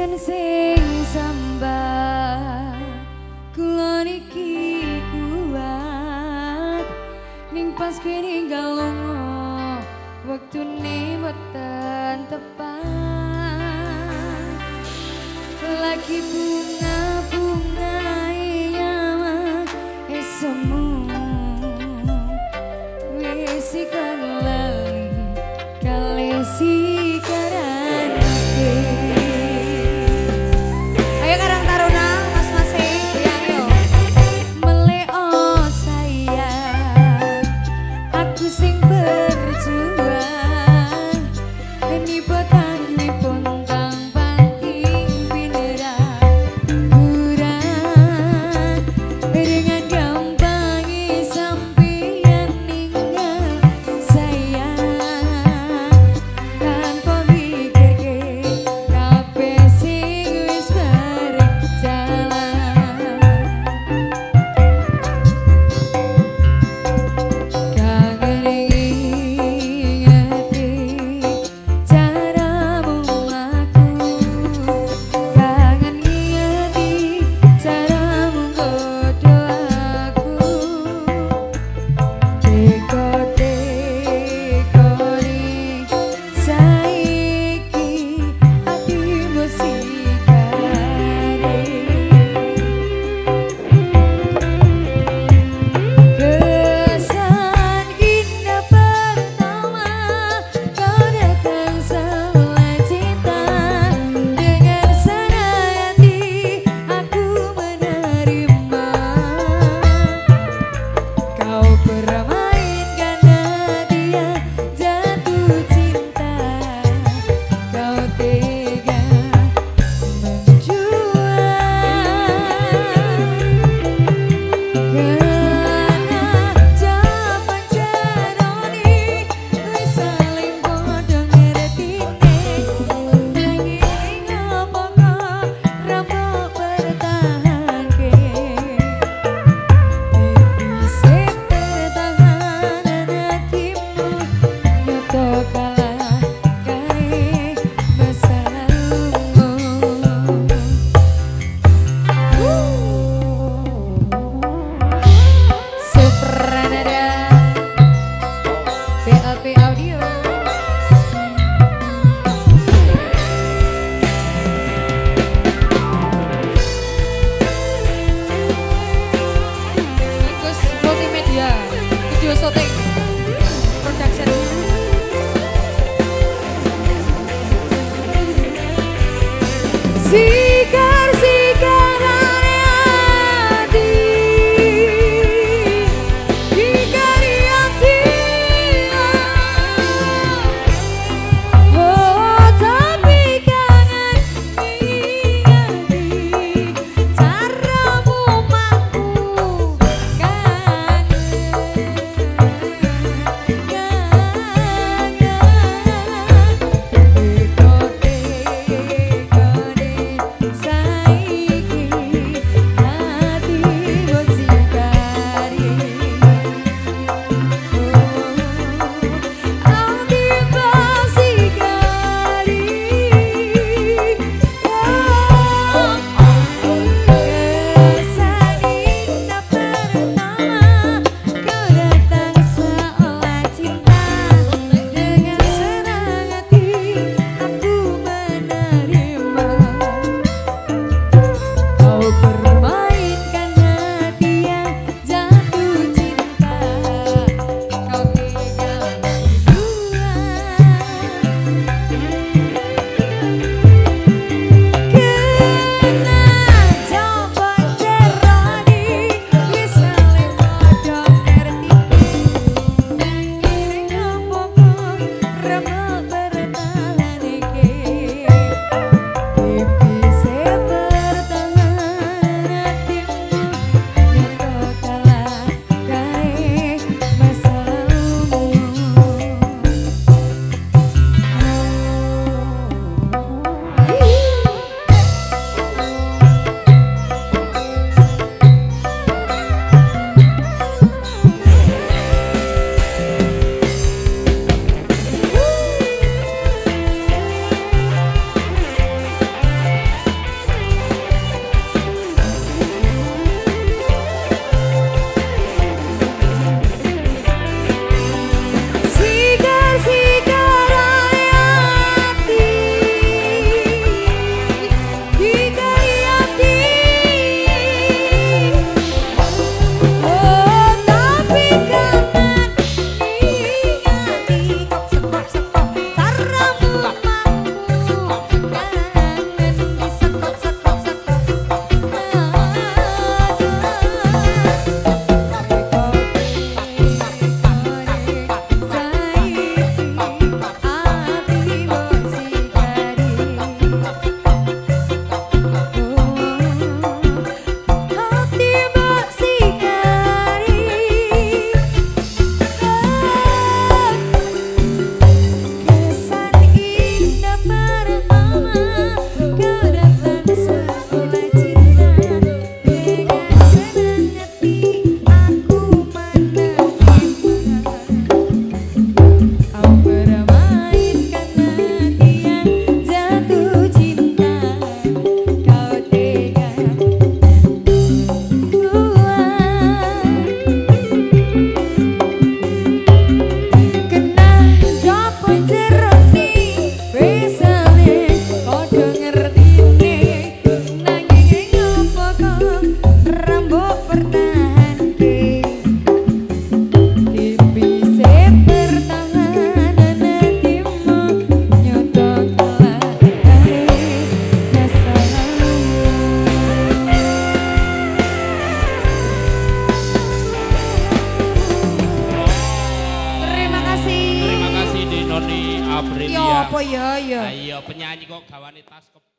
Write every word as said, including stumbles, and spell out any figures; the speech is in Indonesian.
boten sing sambat kula niki kuat ning pas kowe ninggal lunga wektune boten tepat lagi bunga-bunga iya esemu wis ikan lali kali sikaran ayo Karang Taruna mas mas ya yo meleo sayang aku sing berjuang ini botan lipun tang banting pinderang kurang dengan gampang sampeyan ninggal sayang tanpa mikirke kabeh sing wis berjalan kangen ingeti caramu aku kangen ingeti caramu godho aku teko-tekoni saiki atimu sikare kesan indah pertama kau datang sebuah cinta dengan senang hati aku menerima kau permainkan dia jatuh cinta kau tega menjual karena jaman jaroni wis saling padha ngertine nanging apa kok rampok bertahanke bisa pertahanan hatimu nyoto kalah kare masa lalumu Supranada B A P Audio Gus Multimedia Video Shooting Production Sikar-sikaran hati Hikari hati Oh tapi kangen ingati caramu mampu kangen kangen Doni Aprilia. Ya apa ya ya. Ayo penyanyi kok gawane tas kep